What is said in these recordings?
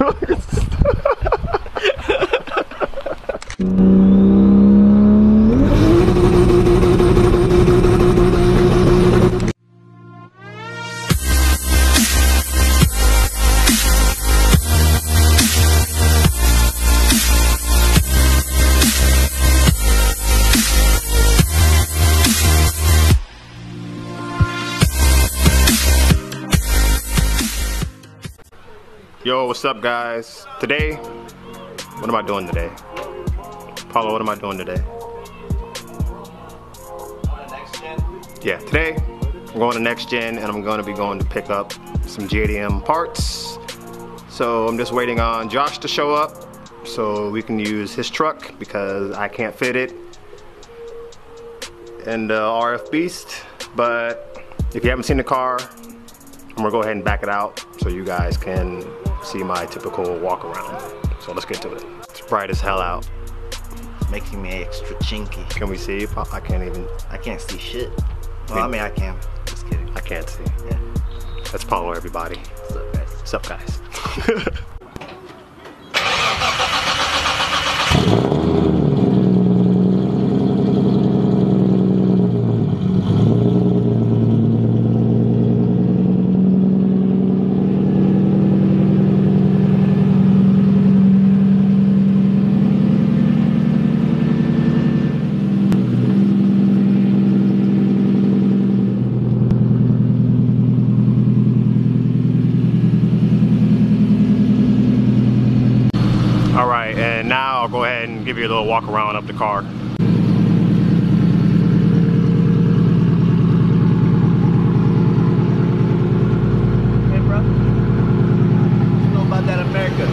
Yo, what's up guys? Today, what am I doing today? Paulo, what am I doing today? Next gen? Yeah, today I'm going to Next Gen and I'm going to be going to pick up some JDM parts. So I'm just waiting on Josh to show up so we can use his truck because I can't fit it in the RF Beast. But if you haven't seen the car, I'm gonna go ahead and back it out so you guys can see my typical walk around. So let's get to it. It's bright as hell out. It's making me extra chinky. Can we see? I can't see shit. Well, I mean I can. Just kidding. I can't see. Yeah. That's Paulo, everybody. What's up, guys? What's up, guys? Alright, and now I'll go ahead and give you a little walk around of the car. Hey bro, what you know about that America?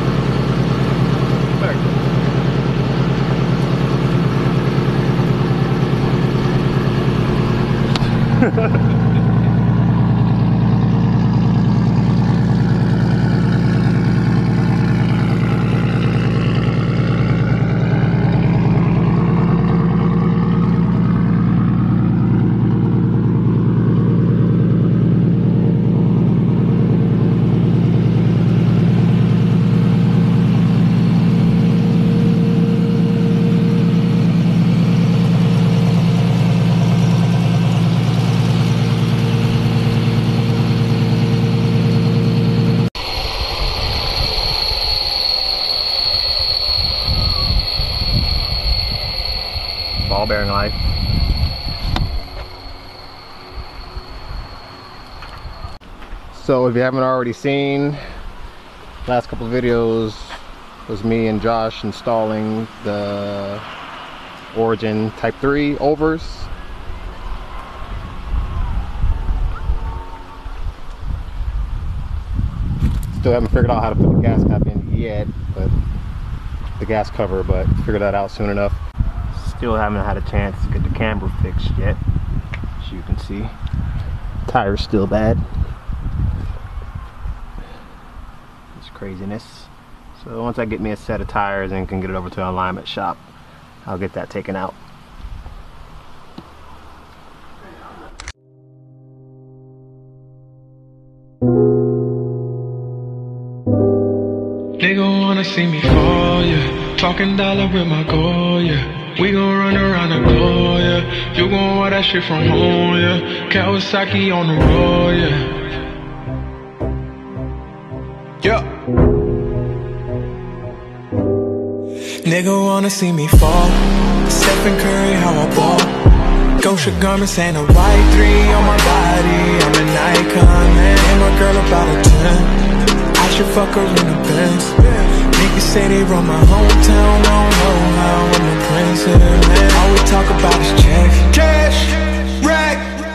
America. Ball bearing life. So if you haven't already seen, last couple of videos was me and Josh installing the Origin Type 3 overs. Still haven't figured out how to put the gas cap in yet, but the gas cover, but figure that out soon enough. Still haven't had a chance to get the camber fixed yet. As you can see, tire's still bad. It's craziness. So once I get me a set of tires and can get it over to an alignment shop, I'll get that taken out. Nigga wanna see me fall, yeah. Talking dollar with my goal, yeah. We gon' run around the globe, yeah. You gon' wear that shit from home, yeah. Kawasaki on the road, yeah. Yeah. Nigga wanna see me fall. Stephen Curry, how I ball. Gosha garments ain't a white 3 on my body. I'm an icon, man. And my girl about a 10. I should fuck her in the Benz. Niggas say they run my hometown, I don't know how. I'm a prince of the land. All we talk about is checks. Cash, rack,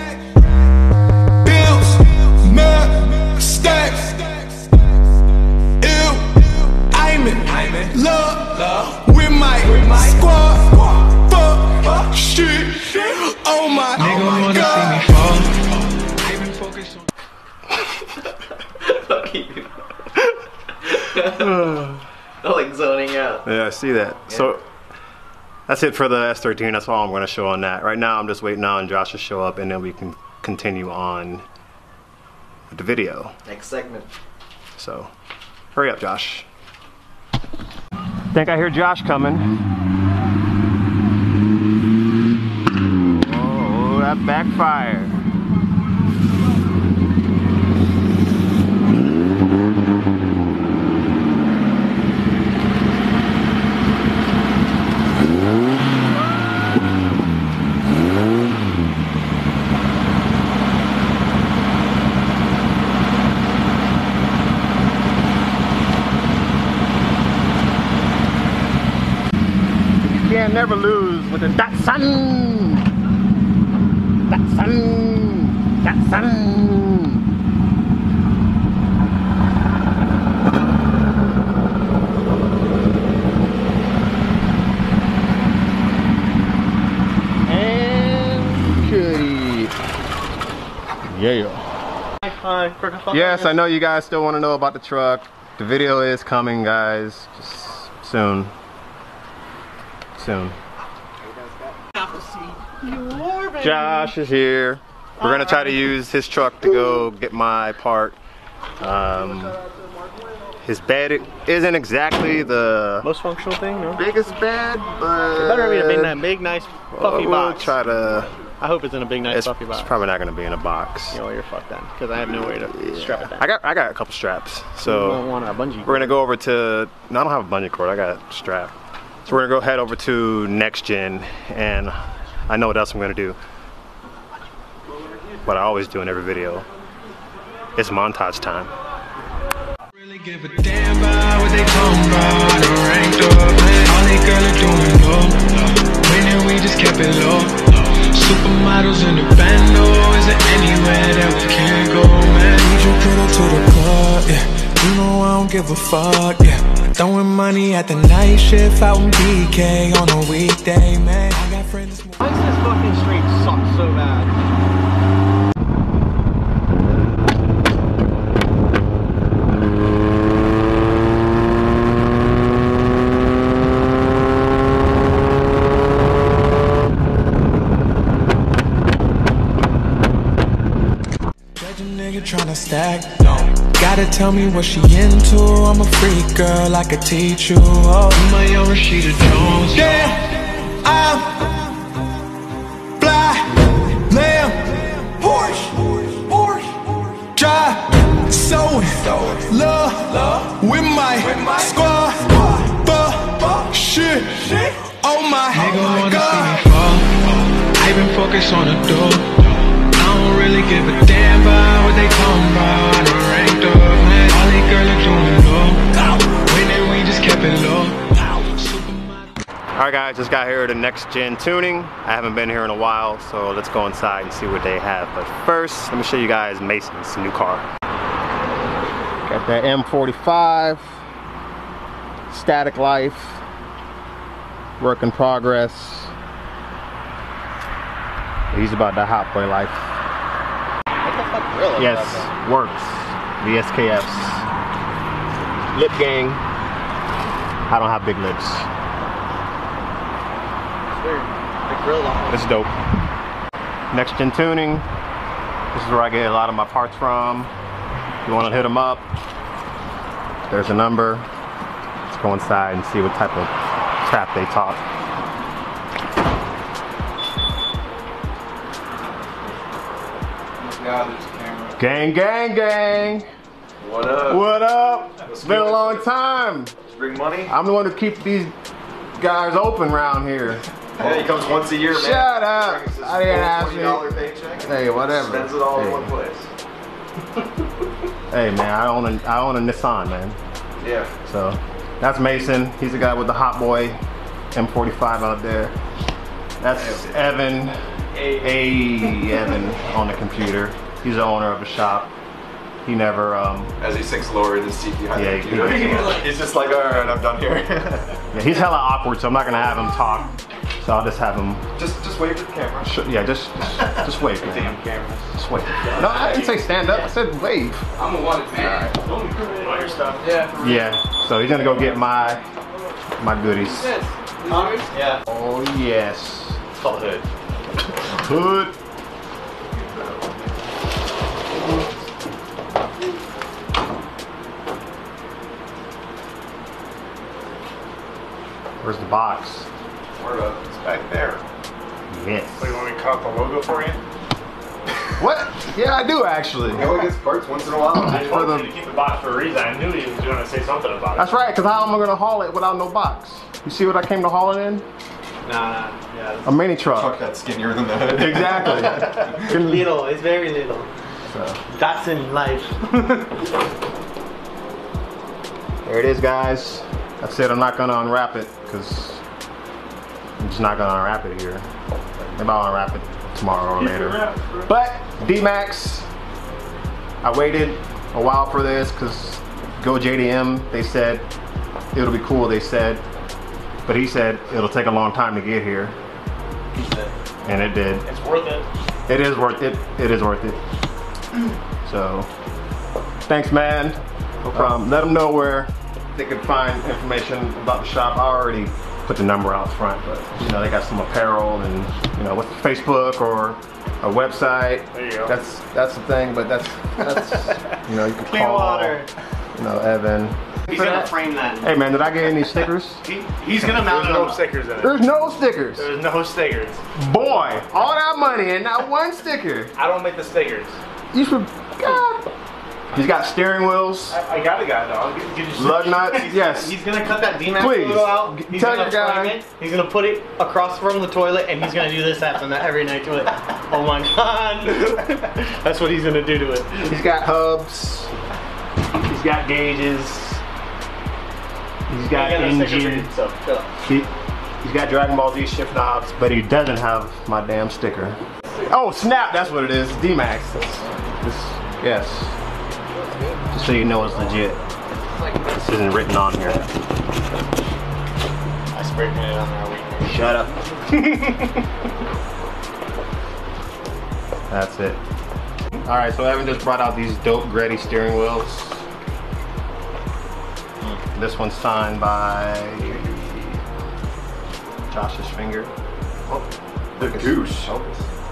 bills, mud, stacks. Ew, I'm in love with my squad. Fuck, shit, oh my God. Nigga wanna see me fall. I've been focused on. Fuck you. Like zoning out. Yeah, I see that. Yeah. So that's it for the S13. That's all I'm going to show on that. Right now I'm just waiting on Josh to show up and then we can continue on with the video. Next segment. So Hurry up, Josh. Think I hear Josh coming. Oh, that backfired. Can't never lose with the Datsun. Datsun. Datsun. And goody. Yeah. Yes, I know you guys still want to know about the truck. The video is coming, guys. Just soon. Soon. Josh is here. We're gonna try to use his truck to go get my part. His bed isn't exactly the most functional thing, no? biggest bed, but it better be a big, nice, puffy we'll box. Try to. I hope it's in a big, nice, puffy box. It's probably not gonna be in a box. You know, you're fucked then, because I have no way to strap it down. I got a couple straps, so you don't want a bungee cord. We're gonna go over to. No, I don't have a bungee cord. I got a strap. So we're gonna go head over to Next Gen, and I know what else I'm gonna do. What I always do in every video. It's montage time. Really give a damn about what they talking about. I done ranked up, man. All they girls are doing low. Winning, we just kept it low. Supermodels in the bando. Is there anywhere that we can't go, man? Need your girl to the club, yeah. You know I don't give a fuck, yeah. Throwing money at the night shift out in BK on a weekday, man. I got friends. Why does this fucking street suck so bad? Tryna stack, gotta tell me what she into. I'm a freak girl, I could teach you. Oh, my own Rashida Jones. Yeah, I'm fly, lamb, Porsche, drive, sewing, love with my squad. Shit, oh my God. I've been focused on the door. I don't really give a damn about what they talking about. I done ranked up, man. All they girls are doing low. Winning, we just kept it low. Alright guys, just got here at the Next Gen tuning. I haven't been here in a while, so let's go inside and see what they have. But first, let me show you guys Mason's new car. Got that M45, static life, work in progress. He's about the hot boy life. Yes, works. The SKFs. Lip gang. I don't have big lips. It's dope. Next Gen Tuning. This is where I get a lot of my parts from. If you want to hit them up, there's a number. Let's go inside and see what type of crap they talk. Gang, gang, gang. What up? What up? It's been a long time. Bring money? I'm the one who keep these guys open around here. Yeah, he comes once a year, man. Shut up. I didn't ask you. $20 paycheck. Hey, whatever. Spends it all in one place. Hey, man, I own a Nissan, man. Yeah. So, that's Mason. He's the guy with the hot boy M45 out there. That's Evan. Hey, Evan on the computer. He's the owner of a shop. He never as he sinks lower in his seat behind the computer. He's just like, alright, I'm done here. Yeah, he's hella awkward, so I'm not gonna have him talk. So I'll just have him. Just wave at the camera. Yeah, just wave. Damn cameras. Just wave. No, I didn't say stand up. I said wave. I'm a wanted man. Right. All your stuff. Yeah. Yeah. So he's gonna go get my goodies. Yeah. Oh yes. It's called Hood. Hood. Where's the box? Word up. It's back there. Yes. So you want me to cut the logo for you? What? Yeah, I do actually. He only gets parts once in a while. I told you to keep the box for a reason. I knew he was going to say something about it. That's right, because how am I going to haul it without no box? You see what I came to haul it in? Nah, yeah. A mini truck. Truck that's skinnier than the hood. Exactly. Little, it's very little. So. That's in life. There it is, guys. That's it. I'm not going to unwrap it because I'm just not going to unwrap it here. Maybe I'll unwrap it tomorrow or later. But D-Max, I waited a while for this because Go JDM, they said it'll be cool, they said. But he said it'll take a long time to get here. He said. And it did. It's worth it. It is worth it. It is worth it. So, thanks, man. Let them know where they can find information about the shop. I already put the number out front, but you know they got some apparel and you know with Facebook or a website. There you go. That's the thing, but that's you know you can Clean call water. you know Evan. He's gonna frame that. Hey man, did I get any stickers? He's gonna mount There's it no on. stickers in it. There's no stickers. There's no stickers. Boy, all that money and not one sticker. I don't make the stickers. You should. God. He's got steering wheels. I got a guy, dog. Lug nuts, yes. He's gonna cut that D-Max Please, logo out. He's tell gonna your guy. frame it. He's gonna put it across from the toilet, and he's gonna do this after that every night to it. Oh my god! That's what he's gonna do to it. He's got hubs. He's got gauges. He's got engine. So, shut up. He's got Dragon Ball Z shift knobs, but he doesn't have my damn sticker. Oh snap! That's what it is. D-Max. Yes. Just so you know it's legit. This isn't written on here. I spray painted it on there a week ago. Shut up. That's it. Alright, so Evan just brought out these dope Gretty steering wheels. This one's signed by Josh's finger. Oh, The goose. nope.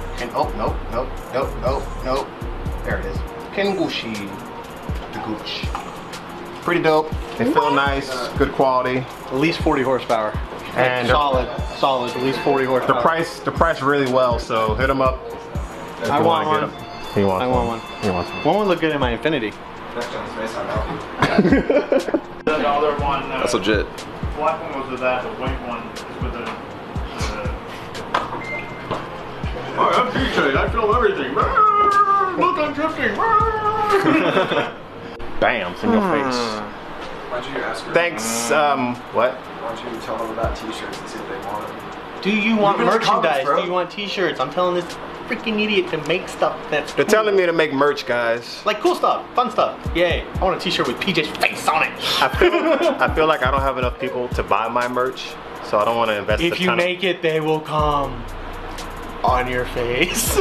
Nope. There it is. Kengushi. The gooch. Pretty dope. They feel nice, good quality. At least 40 horsepower. And solid. At least 40 horsepower. the price really well, so hit him up. If I you want wanna one. get 'em. He wants I want one. He wants one. One would look good in my Infinity. Next on his face, I know. The other one. That's legit. Black one was with that. The white one is with the. Oh, I'm DJ. I feel everything. Look, I'm drifting. Bam, it's in your face. Why don't you ask her? Thanks, what? Why don't you tell them about t-shirts and see if they want them? Do you want Leave it in the merchandise? comments, bro. Do you want t-shirts? I'm telling this freaking idiot to make stuff that's They're cool. telling me to make merch, guys. Like cool stuff, fun stuff. Yay. I want a t-shirt with PJ's face on it. I feel like I don't have enough people to buy my merch, so I don't want to invest a If you ton of- make it, they will come on your face.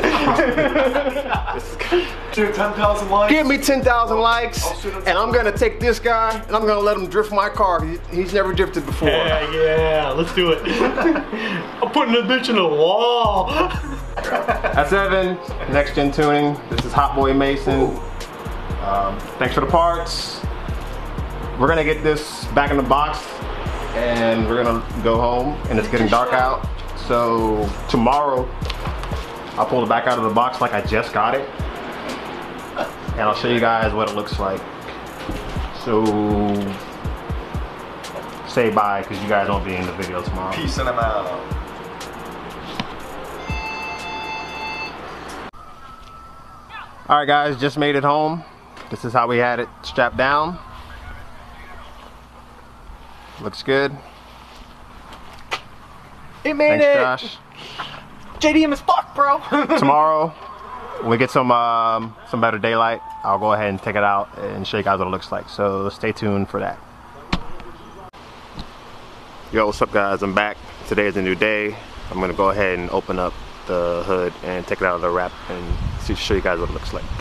Dude, 10,000 likes. Give me 10,000 likes, and I'm gonna take this guy, and I'm gonna let him drift my car. He's never drifted before. Yeah, let's do it. I'm putting a bitch in a wall. That's Evan, Next Gen Tuning. This is Hot Boy Mason. Thanks for the parts. We're gonna get this back in the box, and we're gonna go home, and it's getting dark out. So tomorrow, I'll pull it back out of the box like I just got it, and I'll show you guys what it looks like. So say bye, because you guys won't be in the video tomorrow. Peace in them out. All right, guys, just made it home. This is how we had it strapped down. Looks good. It made Thanks, it. Josh. JDM is fucked, bro. Tomorrow, when we get some better daylight, I'll go ahead and take it out and show you guys what it looks like. So stay tuned for that. Yo, what's up, guys? I'm back. Today is a new day. I'm gonna go ahead and open up the hood and take it out of the wrap and show you guys what it looks like.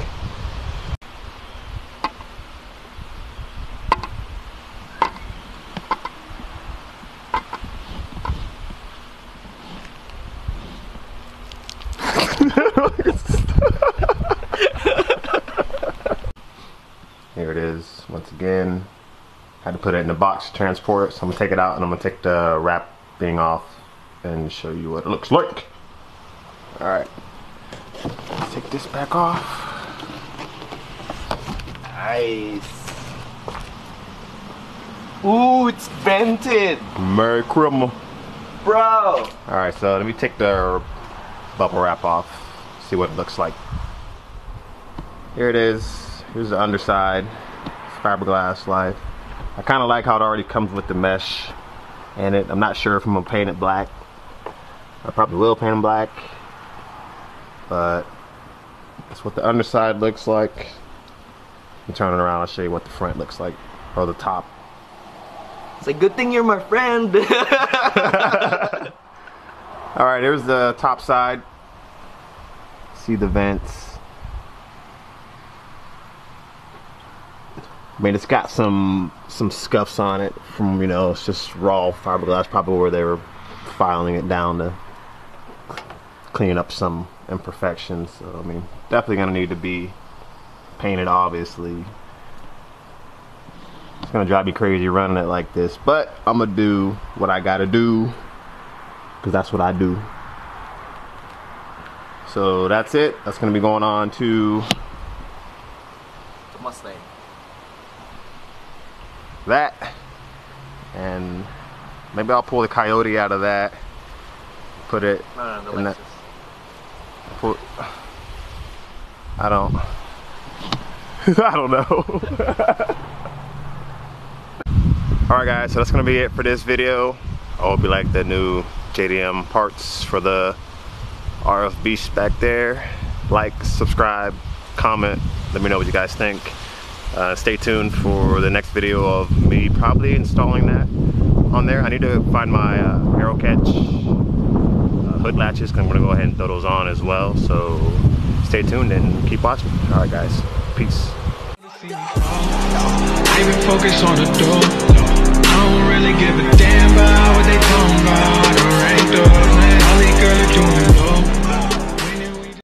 Here it is once again. Had to put it in the box to transport it, so I'm gonna take it out and I'm gonna take the wrap thing off and show you what it looks like. All right, let's take this back off. Nice. Ooh, it's vented. Merry Christmas. Bro. All right, so let me take the bubble wrap off, see what it looks like. Here it is. Here's the underside. It's fiberglass life. I kind of like how it already comes with the mesh in it. I'm not sure if I'm gonna paint it black. I probably will paint it black, but that's what the underside looks like. Let me turn it around, I'll show you what the front looks like, or the top. It's a good thing you're my friend. All right, here's the top side. See the vents. I mean, it's got some scuffs on it from, you know, it's just raw fiberglass, probably where they were filing it down to clean up some imperfections. So, I mean, definitely gonna need to be painted, obviously. It's gonna drive me crazy running it like this, but I'm gonna do what I gotta do, because that's what I do. So that's it. That's gonna be going on to The Mustang. that, and maybe I'll pull the Coyote out of that, put it No, in the that. I don't I don't know. Alright guys, so that's gonna be it for this video. I hope you like the new JDM parts for the RF Beast back there. Like, subscribe, comment, let me know what you guys think. Stay tuned for the next video of me probably installing that on there. I need to find my arrow catch hood latches, because I'm going to go ahead and throw those on as well. So stay tuned and keep watching. Alright guys, peace. I been focused on the door. I don't really give a damn about what they talking about. I ranked up, man. All these girls are doing low.